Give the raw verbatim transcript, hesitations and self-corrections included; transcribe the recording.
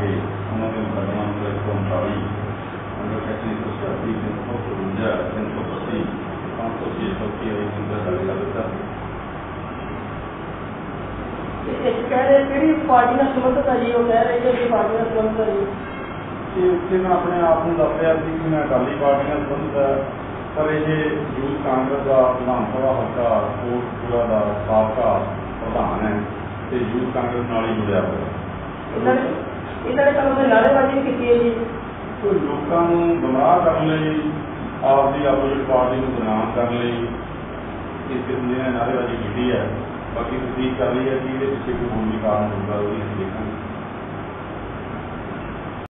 के उन्होंने मुकदमा नंबर एक सौ उनताली अंडर सेक्शन एक सौ छियासी तीन सौ चौवंजा तीन सौ पच्ची पाँच सौ छे सौ की दर्ज कर दिता। कह रहे पार्टी का संबंध है जी, वो कह रहे कि पार्टी का संबंध है जी। उत्थे मैं अपने आप को दस रहा कि मैं अकाली पार्टी का संबंध है, पर यह यूथ कांग्रेस का विधान सभा हल्का कोटपुरा का साबका प्रधान है तो यूथ कांग्रेस नाल ही जुड़िया हुआ। इन्होंने कल नारेबाजी की है जी, तो लोगों को गुमराह करने आपकी अपोजिट पार्टी को बदनाम करने इस किस्म की नारेबाजी की है। बाकी तस्दीक कर रही है कि ये पिछले कोई होर भी कारण होगा, वो भी देखा।